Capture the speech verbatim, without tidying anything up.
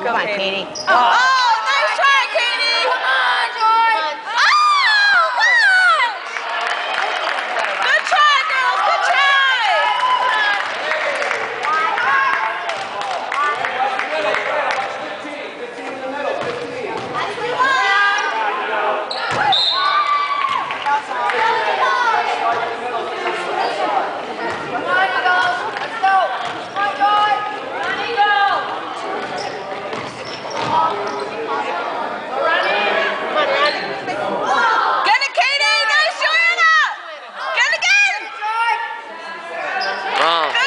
Come on, Katie. Oh, oh, nice try, Katie. Come on, Joy. Oh, come on. Good try, girls. Good try. Wow.